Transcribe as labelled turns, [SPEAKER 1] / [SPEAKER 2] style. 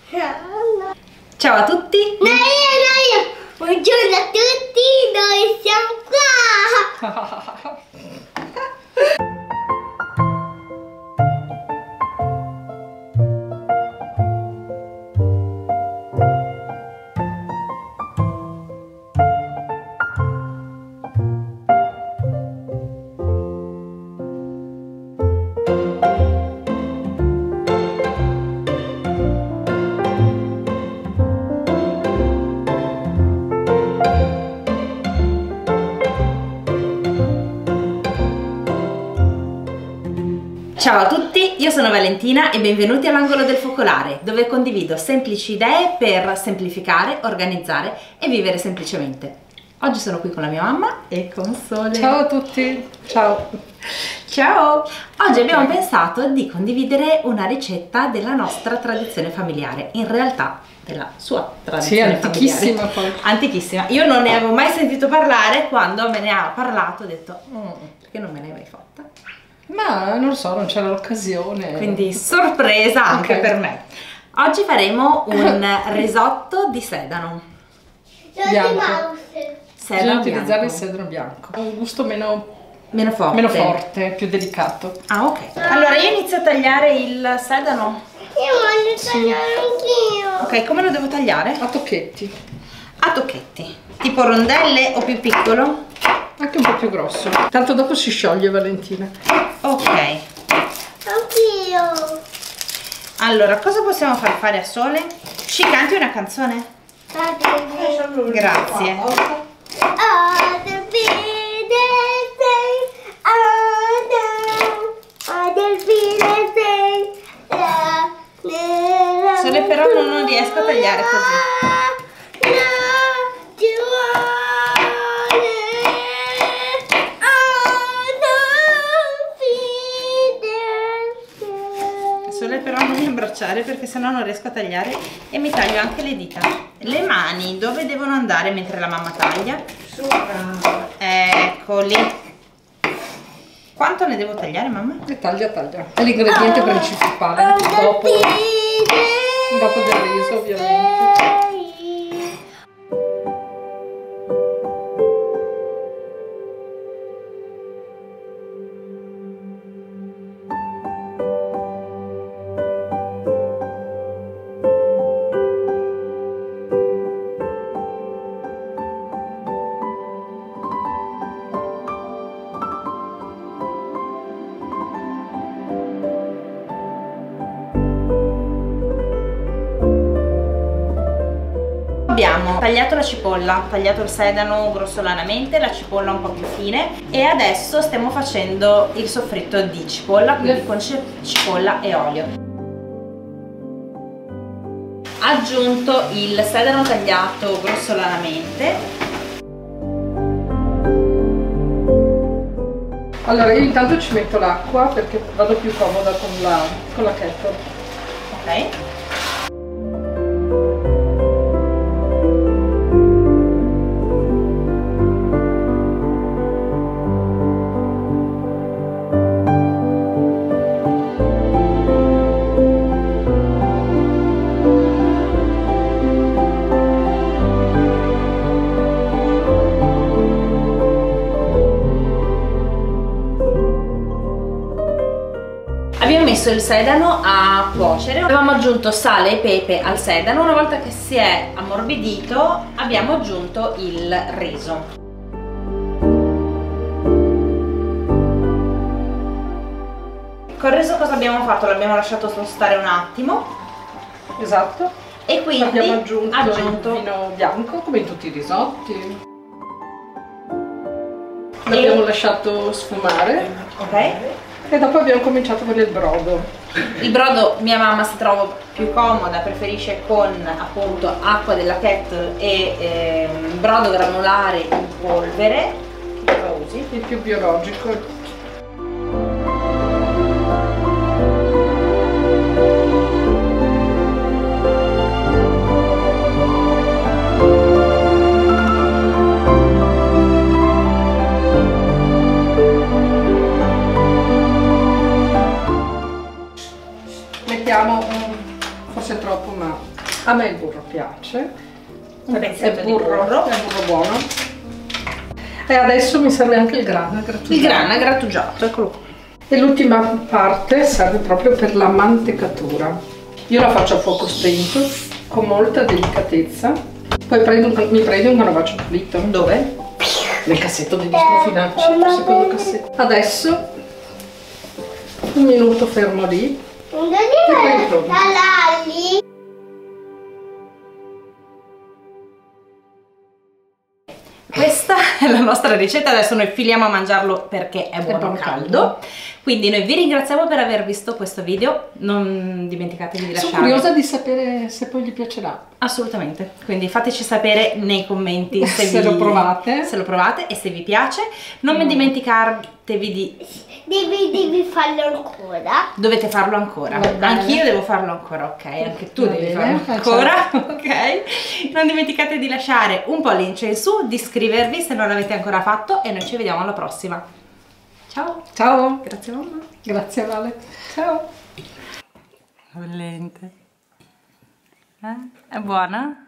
[SPEAKER 1] Ciao a tutti!
[SPEAKER 2] No, io! Buongiorno a tutti, noi siamo qua!
[SPEAKER 1] Ciao a tutti, io sono Valentina e benvenuti all'Angolo del Focolare, dove condivido semplici idee per semplificare, organizzare e vivere semplicemente. Oggi sono qui con la mia mamma e con Sole.
[SPEAKER 3] Ciao a tutti, ciao!
[SPEAKER 1] Ciao! Oggi abbiamo pensato di condividere una ricetta della nostra tradizione familiare, in realtà della sua tradizione
[SPEAKER 3] antichissima
[SPEAKER 1] familiare.
[SPEAKER 3] poi.
[SPEAKER 1] Antichissima. Io non ne avevo mai sentito parlare, quando me ne ha parlato ho detto perché non me ne hai mai fatta?
[SPEAKER 3] Ma non lo so, non c'era l'occasione.
[SPEAKER 1] Quindi sorpresa anche
[SPEAKER 3] Ok.
[SPEAKER 1] per me. Oggi faremo un risotto di sedano.
[SPEAKER 3] Bianco.
[SPEAKER 2] Mouse.
[SPEAKER 3] Bisogna
[SPEAKER 1] Sedano
[SPEAKER 3] utilizzare
[SPEAKER 1] bianco.
[SPEAKER 3] il sedano bianco. Ha un gusto meno
[SPEAKER 1] Meno forte.
[SPEAKER 3] più delicato.
[SPEAKER 1] Ah, ok. Allora io inizio a tagliare il sedano.
[SPEAKER 2] Io voglio tagliare anch'io.
[SPEAKER 1] Ok, come lo devo tagliare?
[SPEAKER 3] A tocchetti,
[SPEAKER 1] A tocchetti. Tipo rondelle o più piccolo?
[SPEAKER 3] anche un po' più grosso. Tanto dopo si scioglie, Valentina.
[SPEAKER 1] Ok.
[SPEAKER 2] Anch'io.
[SPEAKER 1] Allora, cosa possiamo far fare a Sole? Ci canti una canzone? Grazie. Sole, però non riesco a tagliare così. Sole, però non mi abbracciare perché sennò non riesco a tagliare e mi taglio anche le dita. Le mani dove devono andare mentre la mamma taglia? Eccoli. Quanto ne devo tagliare, mamma?
[SPEAKER 3] E taglia. È l'ingrediente principale. Dopo del riso, ovviamente.
[SPEAKER 1] Abbiamo tagliato la cipolla, tagliato il sedano grossolanamente, la cipolla un po' più fine e adesso stiamo facendo il soffritto di cipolla, quindi con cipolla e olio. Aggiunto il sedano tagliato grossolanamente.
[SPEAKER 3] Allora io intanto ci metto l'acqua perché vado più comoda con la kettle.
[SPEAKER 1] Ok. Abbiamo messo il sedano a cuocere, avevamo aggiunto sale e pepe al sedano, una volta che si è ammorbidito abbiamo aggiunto il riso. Col riso cosa abbiamo fatto? L'abbiamo lasciato tostare un attimo
[SPEAKER 3] Esatto.
[SPEAKER 1] e quindi
[SPEAKER 3] Abbiamo aggiunto il vino bianco come in tutti i risotti. L'abbiamo lasciato sfumare.
[SPEAKER 1] Ok.
[SPEAKER 3] E dopo abbiamo cominciato con il brodo.
[SPEAKER 1] Il brodo mia mamma si trova più comoda, preferisce con appunto acqua della kettle e brodo granulare in polvere. Che cosa usi?
[SPEAKER 3] Il più biologico. Mettiamo forse troppo, ma A me il burro piace.
[SPEAKER 1] È burro
[SPEAKER 3] buono. E adesso mi serve anche il grana grattugiato.
[SPEAKER 1] Il grana grattugiato, eccolo qua.
[SPEAKER 3] E l'ultima parte serve proprio per la mantecatura. Io la faccio a fuoco spento, con molta delicatezza. Poi mi prendo un canovaccio pulito.
[SPEAKER 1] Dove?
[SPEAKER 3] Nel cassetto degli strofinacci, il secondo cassetto. Adesso un minuto fermo lì.
[SPEAKER 2] Non
[SPEAKER 3] E poi è pronto.
[SPEAKER 2] Lali.
[SPEAKER 1] Questa è la nostra ricetta, adesso noi filiamo a mangiarlo perché è buono caldo. Quindi noi vi ringraziamo per aver visto questo video, non dimenticatevi di lasciare...
[SPEAKER 3] Sono curiosa di sapere se poi gli piacerà.
[SPEAKER 1] Assolutamente, quindi fateci sapere nei commenti se
[SPEAKER 3] lo provate.
[SPEAKER 1] Se lo provate e se vi piace. Non dimenticatevi di...
[SPEAKER 2] Devi farlo ancora.
[SPEAKER 1] Dovete farlo ancora. Anch'io devo farlo ancora, ok? Anche tu devi farlo ancora, ok? Non dimenticate di lasciare un pollice in su, di iscrivervi se non l'avete ancora fatto e noi ci vediamo alla prossima. Ciao!
[SPEAKER 3] Ciao!
[SPEAKER 1] Grazie mamma!
[SPEAKER 3] Grazie Vale! Ciao!
[SPEAKER 1] Bollente. È buona?